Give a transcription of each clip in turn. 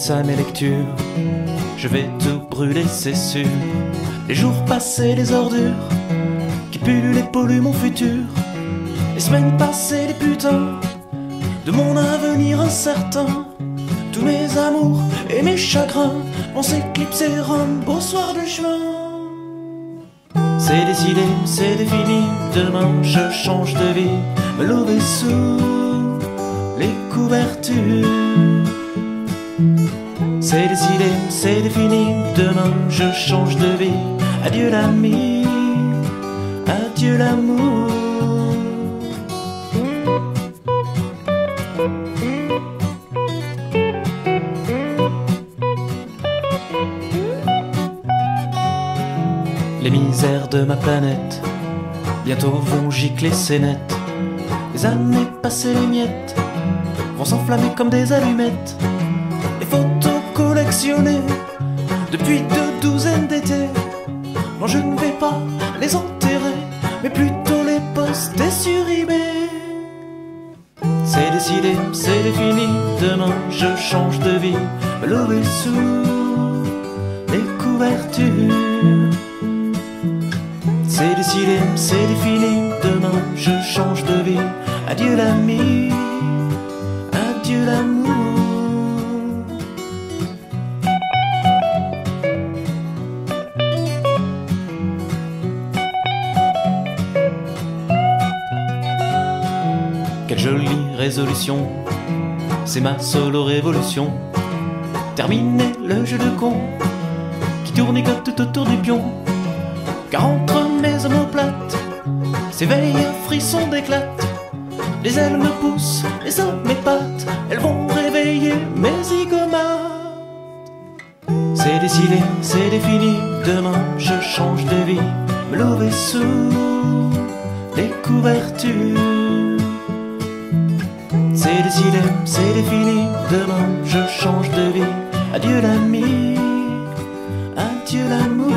renonce à mes lectures, je vais tout brûler, c'est sûr. Les jours passés, les ordures qui pullulent et polluent mon futur. Les semaines passées, les putains de mon avenir incertain. Tous mes amours et mes chagrins vont s'éclipser un beau soir de juin. C'est décidé, c'est défini, demain je change de vie, me lever sous les couvertures. C'est décidé, c'est défini, demain je change de vie. Adieu l'ami, adieu l'amour. Les misères de ma planète bientôt vont gicler ses nettes. Les années passées, les miettes vont s'enflammer comme des allumettes. Les photos collectionnées depuis 2 douzaines d'étés, non je ne vais pas les enterrer, mais plutôt les poster sur eBay. C'est décidé, c'est défini, demain je change de vie, me lever sous les couvertures. C'est décidé, c'est défini, demain je change de vie. Adieu l'ami, adieu l'amour. Quelle jolie résolution, c'est ma solo révolution. Terminer le jeu de con qui tournicote tout autour du pion. Car entre mes omoplates s'éveille un frisson d'éclate. Les ailes me poussent, les hommes m'épatent, elles vont réveiller mes zigomates. C'est décidé, c'est défini, demain je change de vie, me lever sous les couvertures. C'est décidé, c'est défini, demain je change de vie. Adieu l'ami, adieu l'amour.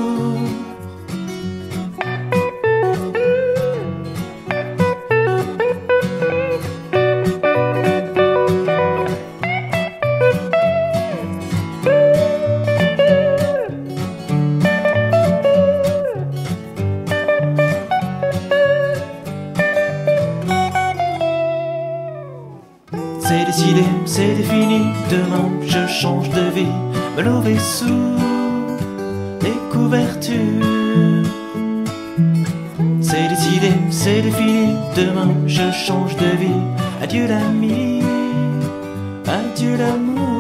C'est décidé, c'est défini, demain je change de vie, me lever sous les couvertures. C'est décidé, c'est défini, demain je change de vie. Adieu l'ami, adieu l'amour.